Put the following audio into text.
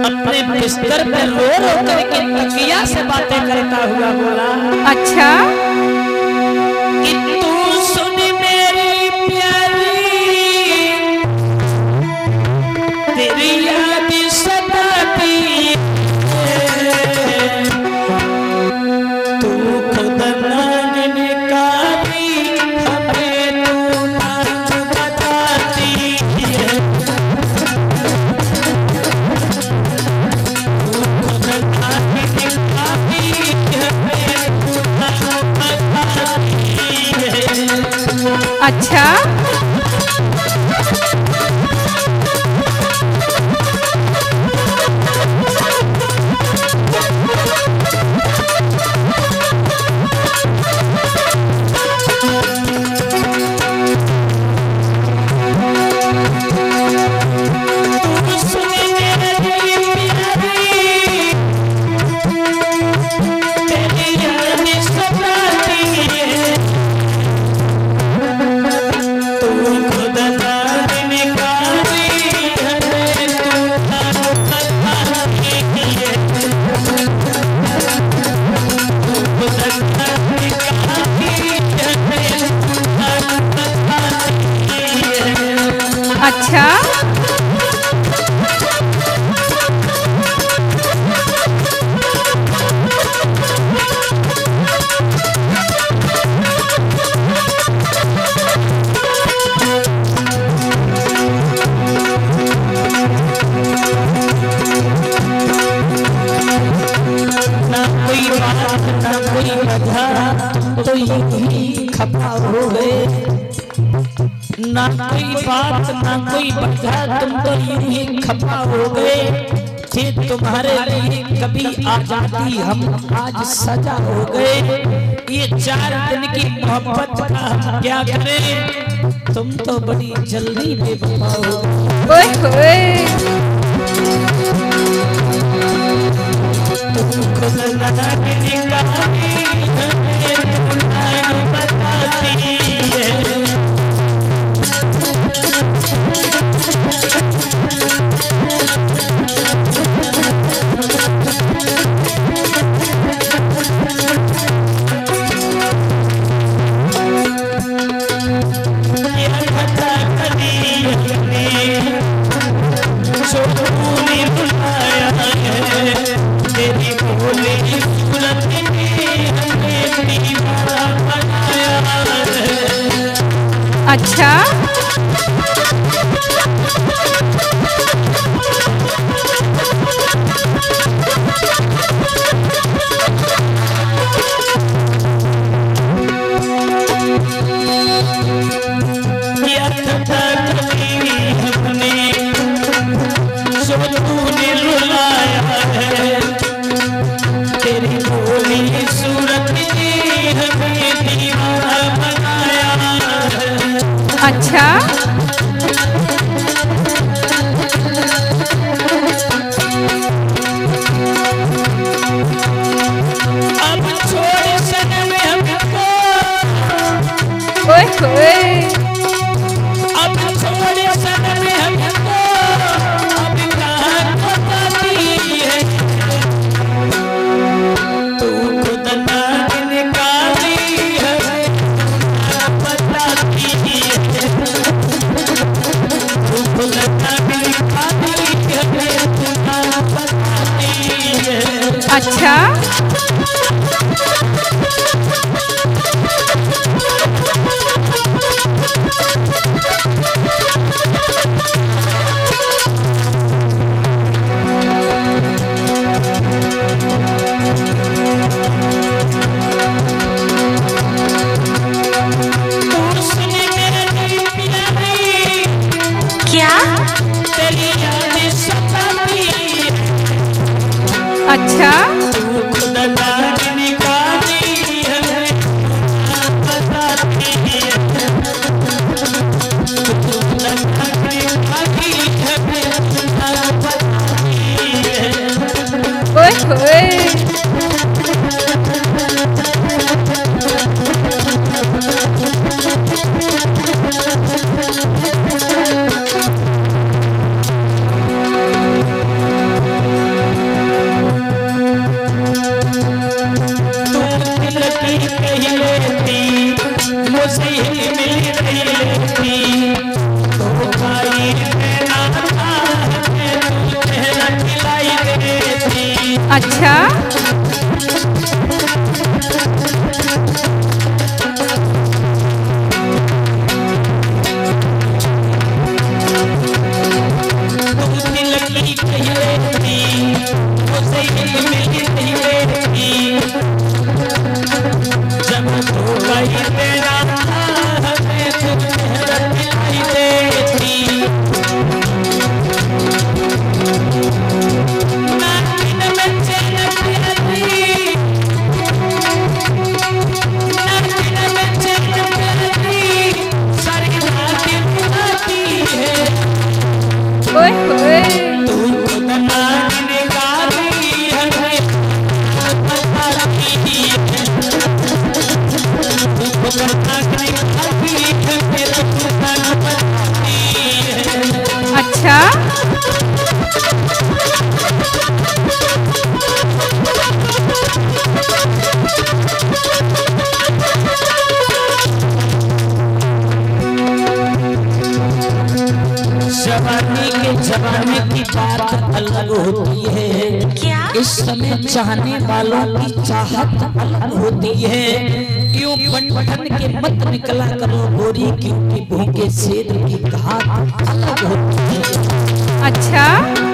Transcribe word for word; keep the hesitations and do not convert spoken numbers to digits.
अपने बिस्तर पे रो रो करके तकिया से बातें करता हुआ बोला, अच्छा कि तू सुन मेरी प्यारी, तेरी याद सताती है, तू खुद ना निकाली हमें तू ना बताती है, तू खुद ना निकाली हमें तू ना बताती है। अच्छा अच्छा ना कोई बात ना कोई वजह तो यूं खपा हो गए, ना कोई बात ना कोई वजह तुम तो यूं ही खपा हो गए, थे तुम्हारे लिए कभी आजादी हम आज सजा हो गए, ये चार दिन की मोहब्बत का हम क्या करें, तुम तो बड़ी जल्दी बेवफा हो गए। ओए होए तुम खुद ना निकाली हमें तू ना बताती है। अच्छा तेरी भोली सूरत ने हमें दीवाना बनाया है। अच्छा अब छोड़ सनम हमको, ओए होए अब छोड़ सनम हमको, अब कहाँ बताती है, तू खुद ना निकाली हमें ना बताती है, तू खुद ना निकाली हमें तू ना बताती है। अच्छा क्या तेरी याद सताती है, अच्छा तू खुद ना निकाली हमें ना बताती है, तू खुद ना निकाली हमें ना बताती है। ओए होए अच्छा ओए होए अच्छा जवानी के जवानी की बात अलग होती है, क्या? इस समय चाहने वालों की चाहत अलग होती है। यूं बंधन के मत निकला करो गोरी, क्योंकि भूखे शेर की घात अलग होती है। अच्छा